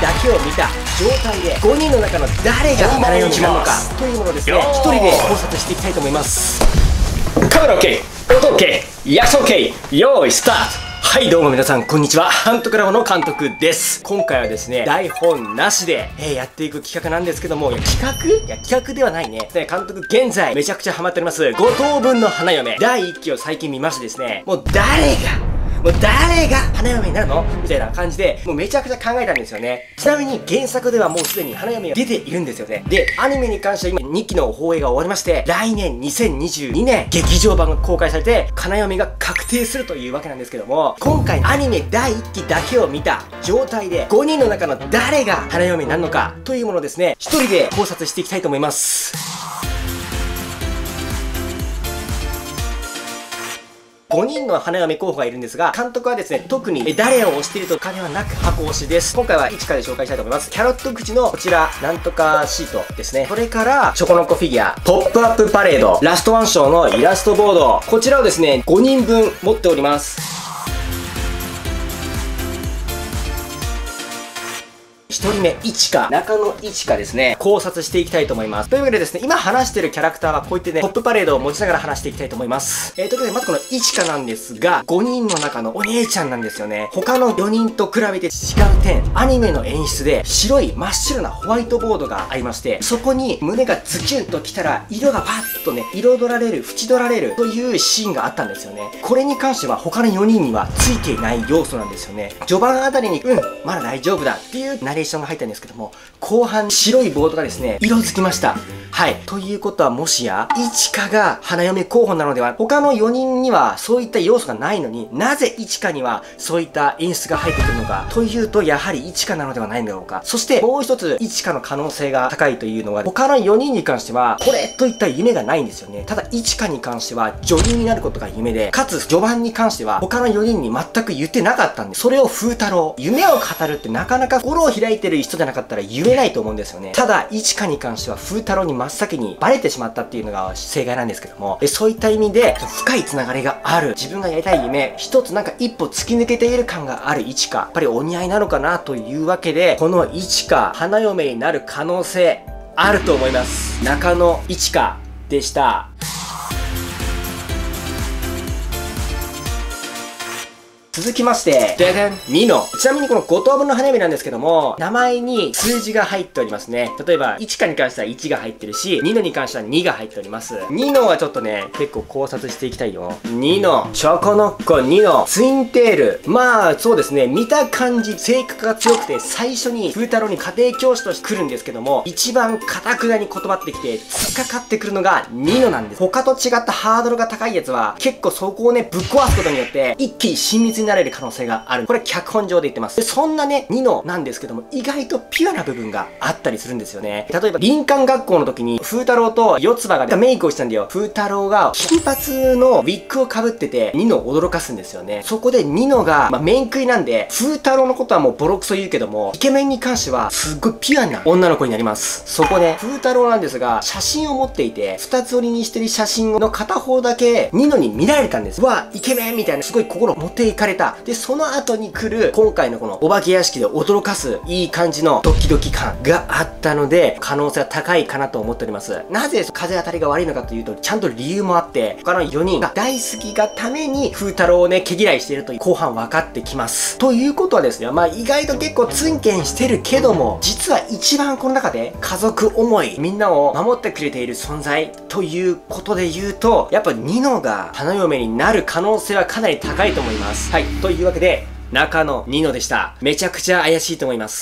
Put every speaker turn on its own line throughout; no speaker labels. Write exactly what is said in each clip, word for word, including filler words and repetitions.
だけを見た状態でごにんの中の誰が花嫁になるのかというものをですね、ひとりで考察していきたいと思います。カメラ OK、 音 OK、 役者 OK、 用意スタート。はい、どうも皆さんこんにちは、監督ラボの監督です。今回はですね、台本なしで、えー、やっていく企画なんですけども、いや企画いや企画ではないね。で監督現在めちゃくちゃハマっておりますご等分の花嫁だいいっきを最近見ましてですね、もう誰がもう誰が花嫁になるのみたいな感じで、もうめちゃくちゃ考えたんですよね。ちなみに原作ではもうすでに花嫁が出ているんですよね。で、アニメに関しては今にきの放映が終わりまして、来年にせんにじゅうにねん劇場版が公開されて、花嫁が確定するというわけなんですけども、今回アニメだいいっきだけを見た状態でごにんの中の誰が花嫁になるのかというものをですね、ひとりで考察していきたいと思います。ごにんの花嫁候補がいるんですが、監督はですね、特に誰を推しているとかではなく箱推しです。今回はいちからで紹介したいと思います。キャロット口のこちら、なんとかシートですね。それから、チョコノコフィギュア、ポップアップパレード、ラストワンショーのイラストボード。こちらをですね、ごにんぶん持っております。ひとりめ、いちか、中野いちかですね、考察していきたいと思います。というわけでですね、今話してるキャラクターはこういってね、ポップパレードを持ちながら話していきたいと思います。えー、というわけで、まずこのいちかなんですが、ごにんの中のお姉ちゃんなんですよね。他のよにんと比べて違う点、アニメの演出で、白い真っ白なホワイトボードがありまして、そこに胸がズキュンときたら、色がパッとね、彩られる、縁取られるというシーンがあったんですよね。これに関しては他のよにんにはついていない要素なんですよね。序盤あたりに、うん、まだ大丈夫だっていうナレーションが入ったんですけども、後半白いボードがですね、色づきました。はい。ということはもしや、いちかが花嫁候補なのでは、他のよにんにはそういった要素がないのに、なぜいちかにはそういった演出が入ってくるのか、というと、やはりいちかなのではないのだろうか。そして、もう一つ、いちかの可能性が高いというのは、他のよにんに関しては、これといった夢がないんですよね。ただ、いちかに関しては、女優になることが夢で、かつ、序盤に関しては、他のよにんに全く言ってなかったんで、それを風太郎、夢を語るってなかなか心を開いてる人じゃなかったら言えないと思うんですよね。ただ、いちかに関しては、風太郎に真っ先にバレてしまったっていうのが正解なんですけども、そういった意味で、深いつながりがある、自分がやりたい夢、一つなんか一歩突き抜けている感があるいちか、やっぱりお似合いなのかなというわけで、このいちか、花嫁になる可能性、あると思います。中野いちかでした。続きまして、ででん、にの。ちなみにこのご等分の花嫁なんですけども、名前に数字が入っておりますね。例えば、いちかに関してはいちが入ってるし、にのに関してはにが入っております。にのはちょっとね、結構考察していきたいよ。にの、チョコノッコにの、ツインテール。まあ、そうですね、見た感じ、性格が強くて、最初に風太郎に家庭教師として来るんですけども、一番堅くなに断ってきて、突っかかってくるのがにのなんです。他と違ったハードルが高いやつは、結構そこをね、ぶっ壊すことによって、一気に親密になれる可能性がある。これ脚本上で言ってます。で、そんなね、にのなんですけども、意外とピュアな部分があったりするんですよね。例えば、林間学校の時に、風太郎と四つ葉がメイクをしたんだよ。風太郎が金髪のウィッグを被ってて、にのを驚かすんですよね。そこでにのが、まあ、面食いなんで、風太郎のことはもうボロクソ言うけども、イケメンに関しては、すっごいピュアな女の子になります。そこで、風太郎なんですが、写真を持っていて、二つ折りにしてる写真の片方だけ、にのに見られたんです。わ、イケメンみたいな、すごい心持っていかれた。で、その後に来る、今回のこのお化け屋敷で驚かす、いい感じのドキドキ感があったので、可能性は高いかなと思っております。なぜ風当たりが悪いのかというと、ちゃんと理由もあって、他のよにんが大好きがために、風太郎をね、毛嫌いしているという後半分かってきます。ということはですね、まあ意外と結構ツンケンしてるけども、実は一番この中で家族思い、みんなを守ってくれている存在ということで言うと、やっぱにのが花嫁になる可能性はかなり高いと思います。はい。というわけで、中野にのでした。めちゃくちゃ怪しいと思います。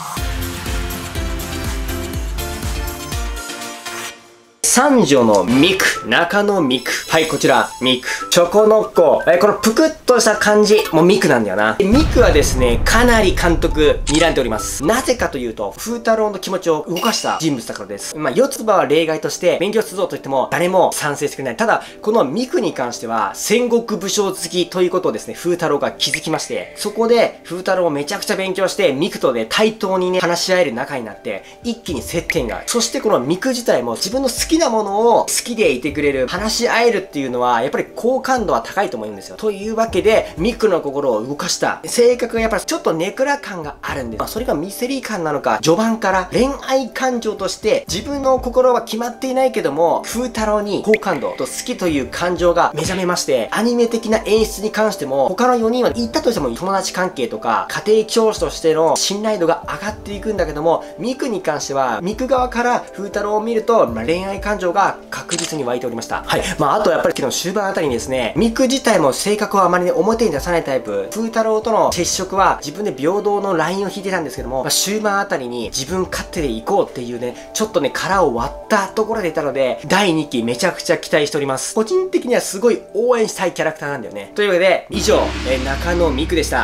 三女のミク、中野ミク。はい、こちら、ミク。チョコノッコ。え、このぷくっとした感じ、もうミクなんだよな。ミクはですね、かなり監督、睨んでおります。なぜかというと、風太郎の気持ちを動かした人物だからです。まあ、四つ葉は例外として、勉強するぞと言っても、誰も賛成してくれない。ただ、このミクに関しては、戦国武将好きということをですね、風太郎が気づきまして、そこで、風太郎をめちゃくちゃ勉強して、ミクとで対等にね、話し合える仲になって、一気に接点が。そしてこのミク自体も自分の好きななものを好きでいてくれる、話し合えるっていうのは、やっぱり好感度は高いと思うんですよ。というわけで、ミクの心を動かした。性格がやっぱりちょっとネクラ感があるんです。まあ、それがミステリー感なのか、序盤から恋愛感情として、自分の心は決まっていないけども、風太郎に好感度と好きという感情が目覚めまして、アニメ的な演出に関しても、他のよにんは言ったとしても友達関係とか、家庭教師としての信頼度が上がっていくんだけども、ミクに関しては、ミク側から風太郎を見ると、まあ、恋愛感情が確実に湧いておりました。はい。まあ、あとやっぱり昨日終盤あたりにですね、ミク自体も性格をあまりね、表に出さないタイプ、風太郎との接触は自分で平等のラインを引いてたんですけども、まあ、終盤あたりに自分勝手で行こうっていうね、ちょっとね、殻を割ったところでいたので、だいにきめちゃくちゃ期待しております。個人的にはすごい応援したいキャラクターなんだよね。というわけで、以上、えー、中野ミクでした。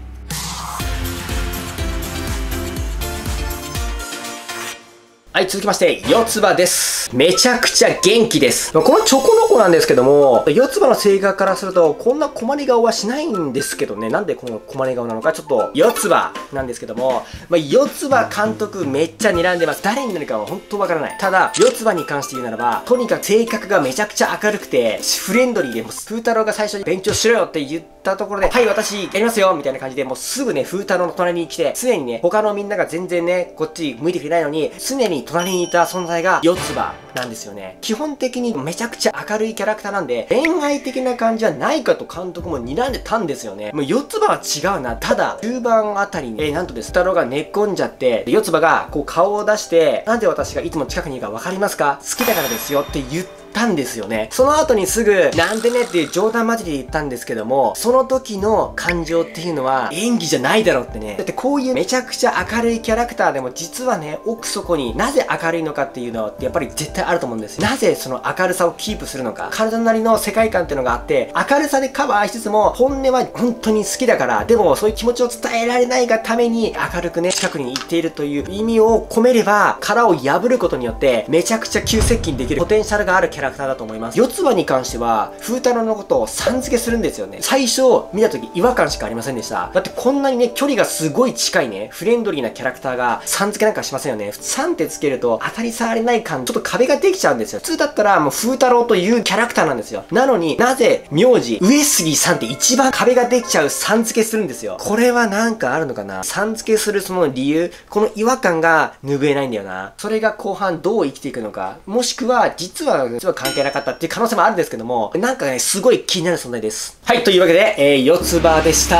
はい、続きまして、四つ葉です。めちゃくちゃ元気です。このチョコの子なんですけども、四つ葉の性格からすると、こんな困り顔はしないんですけどね、なんでこの困り顔なのか、ちょっと、四つ葉なんですけども、まあ、四つ葉監督めっちゃ睨んでます。誰になるかは本当わからない。ただ、四つ葉に関して言うならば、とにかく性格がめちゃくちゃ明るくて、フレンドリーで、もう、風太郎が最初に勉強しろよって言ったところで、はい、私、やりますよみたいな感じで、もうすぐね、風太郎の隣に来て、常にね、他のみんなが全然ね、こっち向いてくれないのに、常に隣にいた存在が四つ葉なんですよね。基本的にめちゃくちゃ明るいキャラクターなんで、恋愛的な感じはないかと監督も睨んでたんですよね。もう四つ葉は違うな。ただ、中盤あたりに、えー、なんとです、風太郎が寝っ込んじゃって、四つ葉がこう顔を出して、なんで私がいつも近くにいるかわかりますか？好きだからですよって言って、たんですよね。その後にすぐ、なんでねっていう冗談交じりで言ったんですけども、その時の感情っていうのは演技じゃないだろうってね。だってこういうめちゃくちゃ明るいキャラクターでも実はね、奥底になぜ明るいのかっていうのってやっぱり絶対あると思うんですよ。なぜその明るさをキープするのか。体なりの世界観っていうのがあって、明るさでカバーしつつも、本音は本当に好きだから、でもそういう気持ちを伝えられないがために明るくね、近くに行っているという意味を込めれば、殻を破ることによって、めちゃくちゃ急接近できるポテンシャルがあるキャラクターだと思います。四つ葉に関しては、風太郎のことをさん付けするんですよね。最初、見た時違和感しかありませんでした。だってこんなにね、距離がすごい近いね、フレンドリーなキャラクターがさん付けなんかしませんよね。さんって付けると、当たり障りない感、ちょっと壁ができちゃうんですよ。普通だったら、もう風太郎というキャラクターなんですよ。なのになぜ、名字、上杉さんって一番壁ができちゃうさん付けするんですよ。これはなんかあるのかな？ さん 付けするその理由、この違和感が拭えないんだよな。それが後半どう生きていくのか。もしくは、実は、実は関係なかったっていう可能性もあるんですけども、なんかね、すごい気になる存在です。はい、というわけで、えー、四つ葉でした。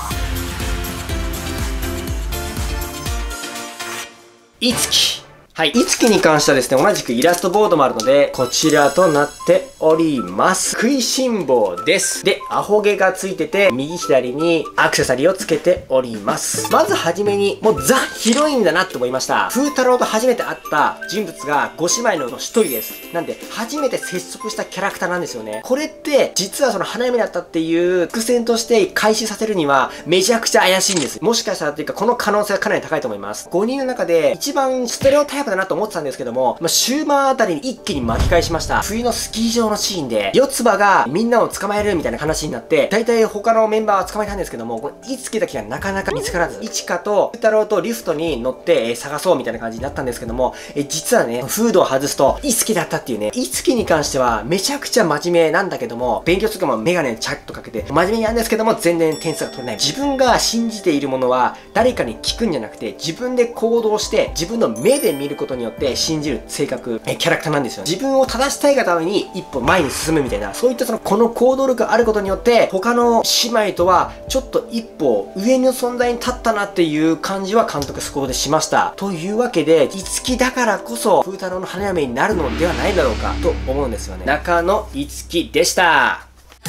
いつき。はい。いつきに関してはですね、同じくイラストボードもあるので、こちらとなっております。食いしん坊です。で、アホ毛がついてて、右左にアクセサリーをつけております。まずはじめに、もうザ・ヒロインだなって思いました。風太郎と初めて会った人物がご姉妹の一人です。なんで、初めて接触したキャラクターなんですよね。これって、実はその花嫁だったっていう伏線として回収させるには、めちゃくちゃ怪しいんです。もしかしたらというか、この可能性はかなり高いと思います。ごにんの中で、一番ステレオタイプだなと思ってたんですけども、まあ、終盤あたりに一気に巻き返しました。冬のスキー場のシーンで、四つ葉がみんなを捕まえるみたいな話になって、大体他のメンバーは捕まえたんですけども、このいつきだけがなかなか見つからず、いちかと風太郎とリフトに乗って、えー、探そうみたいな感じになったんですけども、えー、実はね、フードを外すと、いつきだったっていうね、いつきに関してはめちゃくちゃ真面目なんだけども、勉強するときもメガネチャッとかけて、真面目にやるんですけども、全然点数が取れない。自分が信じているものは、誰かに聞くんじゃなくて、自分で行動して、自分の目で見ることによって信じる性格、えキャラクターなんですよ。自分を正したいがために一歩前に進むみたいな、そういったその、この行動力があることによって、他の姉妹とは、ちょっと一歩上の存在に立ったなっていう感じは監督そこでしました。というわけで、いつきだからこそ、風太郎の花嫁になるのではないだろうか、と思うんですよね。中野いつきでした。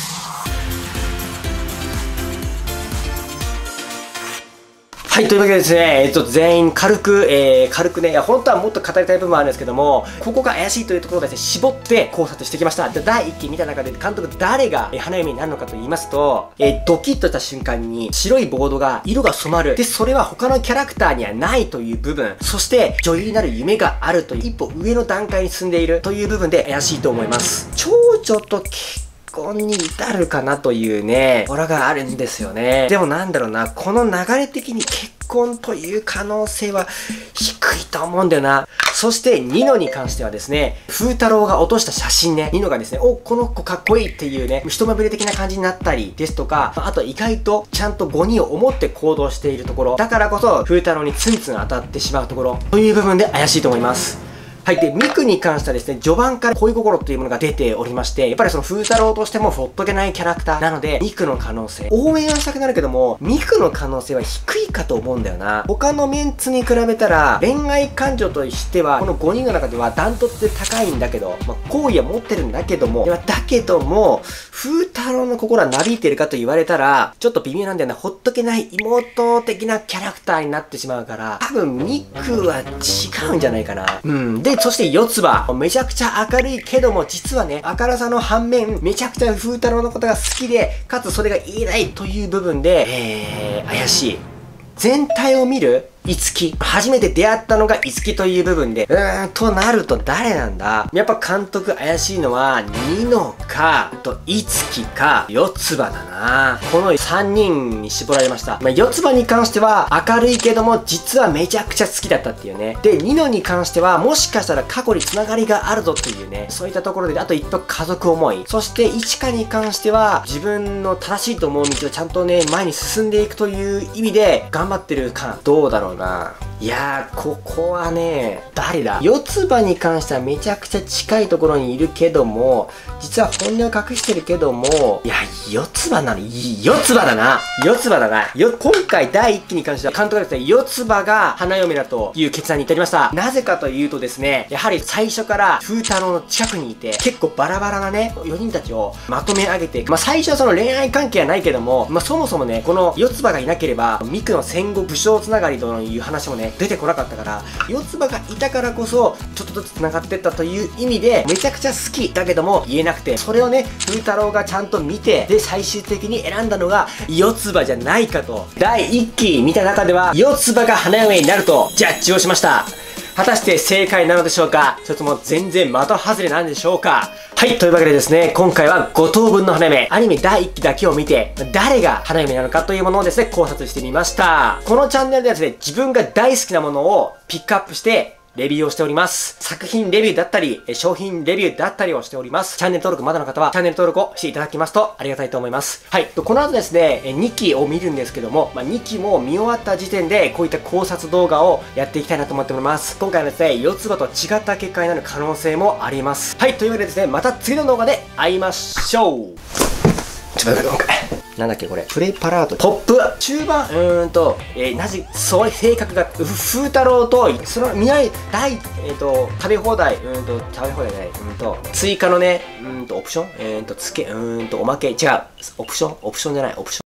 はい、というわけでですね、えっと、全員軽く、えー、軽くね、いや、本当はもっと語りたい部分もあるんですけども、ここが怪しいというところをですね、絞って考察してきました。で、だいいっき見た中で、監督誰が、えー、花嫁になるのかと言いますと、えー、ドキッとした瞬間に、白いボードが色が染まる。で、それは他のキャラクターにはないという部分、そして、女優になる夢があるという、一歩上の段階に進んでいるという部分で怪しいと思います。長女と結婚に至るかなというね、オラがあるんですよね。でもなんだろうな、この流れ的に結婚という可能性は低くいと思うんだよな。そしてニノに関してはですね、風太郎が落とした写真ね、ニノがですね、お、この子かっこいいっていうね、一目惚れ的な感じになったりですとか、あと意外とちゃんとごにんを思って行動しているところ、だからこそ風太郎にツンツン当たってしまうところ、という部分で怪しいと思います。はい。で、ミクに関してはですね、序盤から恋心というものが出ておりまして、やっぱりその風太郎としてもほっとけないキャラクターなので、ミクの可能性、応援はしたくなるけども、ミクの可能性は低いかと思うんだよな。他のメンツに比べたら、恋愛感情としては、このごにんの中ではダントツで高いんだけど、まあ、好意は持ってるんだけども、だけども、風太郎の心はなびいてるかと言われたら、ちょっと微妙なんだよな。ほっとけない妹的なキャラクターになってしまうから、多分ミクは違うんじゃないかな。うん。で、そして四つ葉。めちゃくちゃ明るいけども、実はね、明るさの反面、めちゃくちゃ風太郎のことが好きで、かつそれが言えないという部分で、えー、怪しい。全体を見るいつき。初めて出会ったのがいつきという部分で、うーん、となると誰なんだ？やっぱ監督怪しいのは、ニノか、と、いつきか、四つ葉だな。このさんにんに絞られました。まあ、四つ葉に関しては、明るいけども、実はめちゃくちゃ好きだったっていうね。で、ニノに関しては、もしかしたら過去に繋がりがあるぞっていうね。そういったところで、あと一歩家族思い。そして、いちかに関しては、自分の正しいと思う道をちゃんとね、前に進んでいくという意味で、頑張ってるか、どうだろうな。いやー、ここはね、誰だ？四つ葉に関してはめちゃくちゃ近いところにいるけども、実は本音を隠してるけども、いや、四つ葉なの、四つ葉だな。四つ葉だな。よ、今回だいいっきに関しては、監督がですね、四つ葉が花嫁だという決断に至りました。なぜかというとですね、やはり最初から風太郎の近くにいて、結構バラバラなね、よにんたちをまとめ上げて、まあ最初はその恋愛関係はないけども、まあそもそもね、この四つ葉がいなければ、ミクの戦後武将つながりという話もね、出てこなかったから、四つ葉がいたからこそ、ちょっとずつ繋がってったという意味で、めちゃくちゃ好きだけども言えなくて、それをね、風太郎がちゃんと見て、で、最終的に選んだのが、四つ葉じゃないかと。だいいっき見た中では、四つ葉が花嫁になると、ジャッジをしました。果たして正解なのでしょうか？それとも全然的外れなんでしょうか？はい、というわけでですね、今回はご等分の花嫁、アニメだいいっきだけを見て、誰が花嫁なのかというものをですね、考察してみました。このチャンネルではですね、自分が大好きなものをピックアップして、レビューをしております。作品レビューだったり、商品レビューだったりをしております。チャンネル登録まだの方は、チャンネル登録をしていただきますとありがたいと思います。はい。この後ですね、にきを見るんですけども、まあ、にきも見終わった時点で、こういった考察動画をやっていきたいなと思っております。今回はですね、四つ葉と違った結果になる可能性もあります。はい。というわけでですね、また次の動画で会いましょう。ちょっと待って、なんだっけこれ。プレパラート。トップ中盤、うーんと、えー、なぜ、そういう性格が、風太郎と、その、見合い、大、えっ、ー、と、食べ放題、うーんと、食べ放題じゃない、うーんと、追加のね、うーんと、オプションえーんと、つけ、うーんと、おまけ、違う。オプションオプションじゃない、オプション。